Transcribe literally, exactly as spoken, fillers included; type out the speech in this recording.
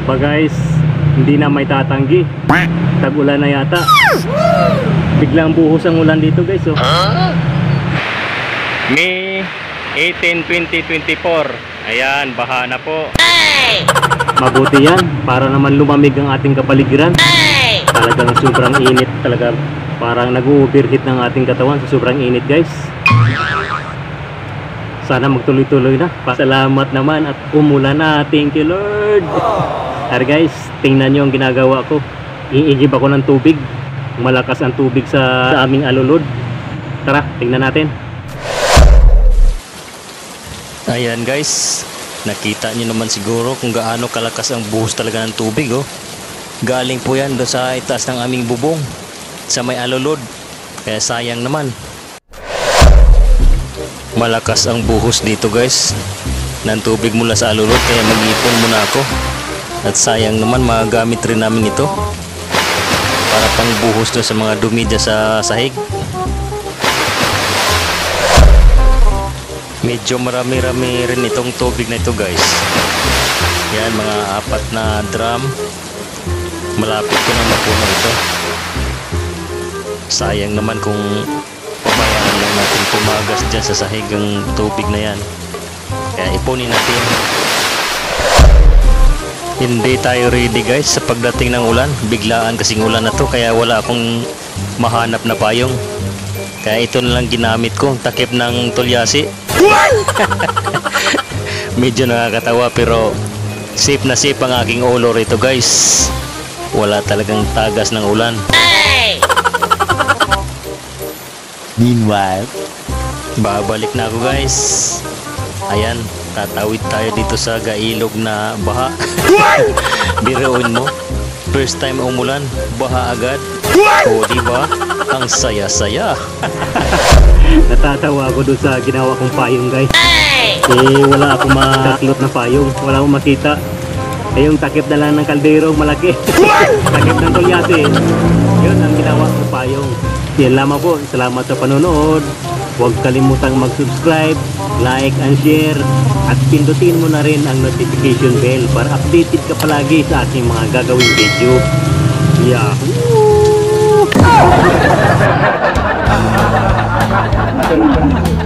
ba guys, hindi na may tatanggi. Tag-ulan na yata. Biglang buhos ang ulan dito guys, oh. May eighteen, twenty twenty-four. Ayan, baha na po. Mabuti yan, para naman lumamig ang ating kapaligiran. Talagang sobrang init talaga. Parang nag-overheat ng ating katawan sa sobrang init guys. Sana magtuloy-tuloy na. Pasalamat naman at umulan na. Thank you Lord. Here guys, tingnan nyo ang ginagawa ko. Iigib ako ng tubig. Malakas ang tubig sa, sa aming alulod. Tara, tingnan natin. Ayan guys, nakita nyo naman siguro kung gaano kalakas ang buhos talaga ng tubig, oh. Galing po yan doon sa itaas ng aming bubong sa may alulod. Kaya sayang naman. Malakas ang buhos dito guys ng tubig mula sa alulod, kaya mag-ipon muna ako. At sayang naman, magagamit rin namin ito para pang buhos doon sa mga dumi dyan sa sahig. Medyo marami-rami rin itong tubig na ito guys. Yan, mga apat na drum. Malapit ko na mapuno ito. Sayang naman kung pabayaan lang natin pumagas dyan sa sahig ang tubig na yan. Kaya ipunin natin. Hindi tayo ready guys sa pagdating ng ulan. Biglaan kasing ulan na to, kaya wala akong mahanap na payong. Kaya ito na lang ginamit ko, takip ng tulyasi. Medyo nakakatawa pero safe na safe ang aking ulo rito guys. Wala talagang tagas ng ulan. Meanwhile, babalik na ako guys. Ayan, tatawid tayo dito sa gailog na baha. Biruin mo, first time umulan, baha agad. O diba, ang saya-saya. Natatawa ako doon sa ginawa kong payong guys. Eh wala akong makaklot na payong, wala akong makita. Eh yung takip na lang ng kaldero malaki. Takip ng tulyasi. Yun ang ginawa kong payong. Yan lamang po, salamat sa panonood. Huwag kalimutang mag-subscribe, like and share, at pindutin mo na rin ang notification bell para updated ka palagi sa aking mga gagawing video. Yahoo!